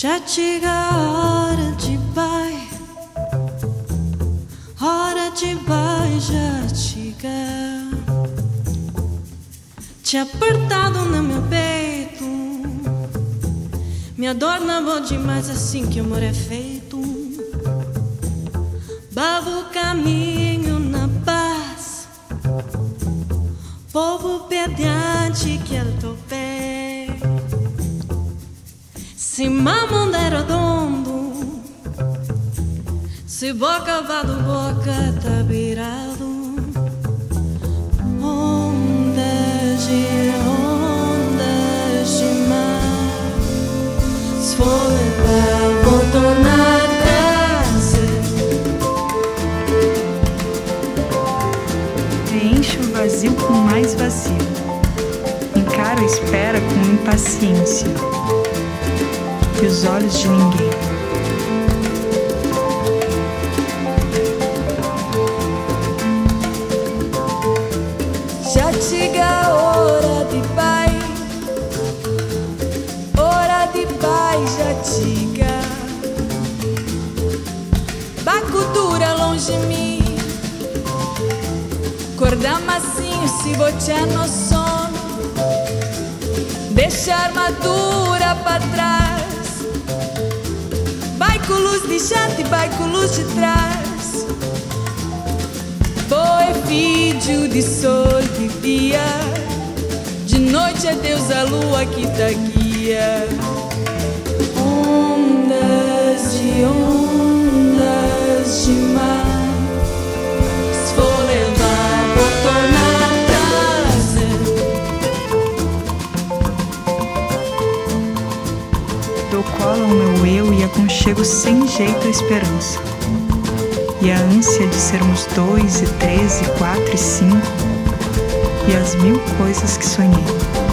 Já chega a hora de bai, já chega. Te apertado no meu peito, minha dor não vou demais assim que o amor é feito. Bavo o caminho na paz, povo pediante que é teu pé. Se mundo é redondo, se boca vado boca tá virado. Ondas de mar, se for levar vou tornar atrás. Preenche o vazio com mais vazio, encara a espera com impaciência e os olhos de ninguém. Já chega a hora de pai, já chega. Bacultura longe de mim, corda massinho se botear no sono, deixa a armadura pra trás. Vai com luz de chante, vai com luz de trás. Foi vídeo de sol de dia, de noite é Deus a lua que tá guia. Ondas de mar, se for levar vou tornar atrás. Dou cola ao meu eu e aconchego sem jeito a esperança, e a ânsia de sermos 2 e 3 e 4 e 5, e as 1000 coisas que sonhei.